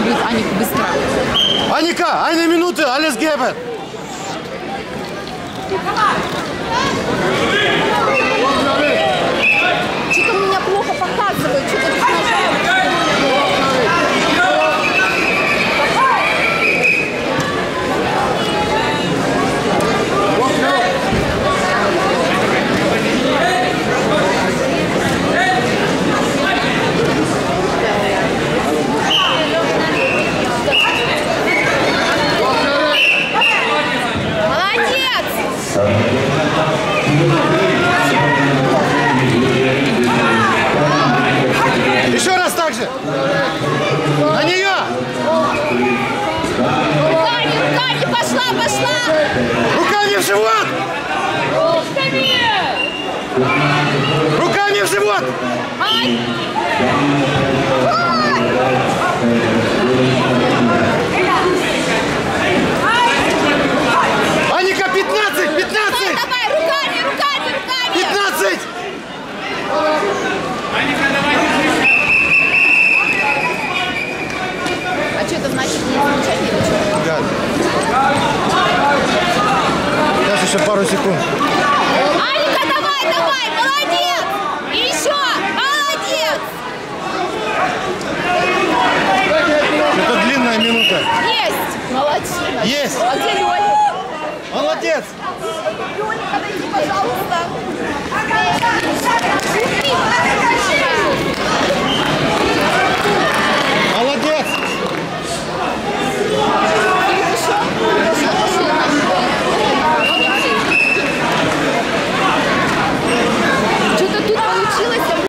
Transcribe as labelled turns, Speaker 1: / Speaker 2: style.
Speaker 1: будет Аника быстро.
Speaker 2: Аника, eine Minute, alles geben.
Speaker 1: Что-то меня плохо показывают, что-то тут
Speaker 2: Еще раз так же. На нее.
Speaker 1: руками, пошла.
Speaker 2: Руками в живот. Руками в живот.
Speaker 1: Ай!
Speaker 2: Аника, 15.
Speaker 1: Давай, руками.
Speaker 2: 15.
Speaker 1: А что это значит? Не замечание или что?
Speaker 2: Да. Сейчас еще пару секунд.
Speaker 1: Аника, давай, молодец! И еще, молодец!
Speaker 2: Это длинная минута.
Speaker 1: Есть! Молодчина!
Speaker 2: Есть!
Speaker 1: А где Лёня?
Speaker 2: Молодец!
Speaker 1: Лёня, подойди, пожалуйста!